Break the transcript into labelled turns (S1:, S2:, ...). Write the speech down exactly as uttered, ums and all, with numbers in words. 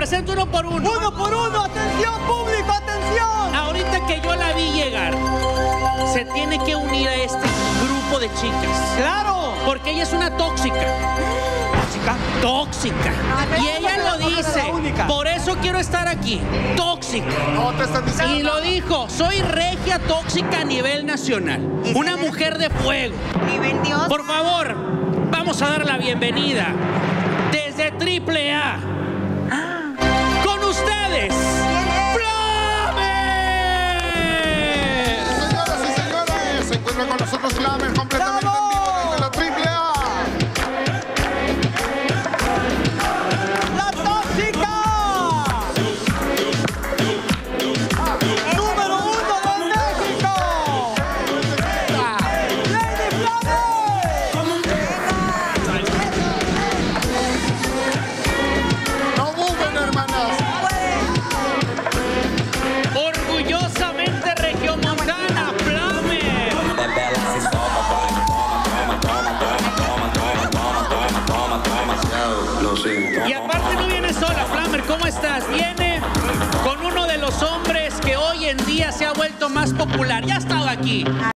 S1: presento uno por uno.
S2: Uno por uno, atención público, atención.
S1: Ahorita que yo la vi llegar, se tiene que unir a este grupo de chicas.
S2: Claro.
S1: Porque ella es una tóxica.
S2: ¿Tóxica?
S1: Tóxica. Y ella lo dice. Por eso quiero estar aquí. Tóxica.
S3: No te están diciendo.
S1: Y lo dijo, soy regia tóxica a nivel nacional. Una mujer de fuego.
S4: Nivel Dios.
S1: Por favor, vamos a dar la bienvenida desde triple A. Con ustedes, Flamer.
S3: Señoras y señores, se encuentra con nosotros Flamer completamente en vivo desde la triple A.
S2: ¡La tóxica! ¡Número uno de México! ¡Lady
S3: No busquen, hermanas.
S1: Orgullosamente regiomontana, Flamer. Y aparte no viene sola, Flamer, ¿cómo estás? Viene con uno de los hombres que hoy en día se ha vuelto más popular. Ya ha estado aquí.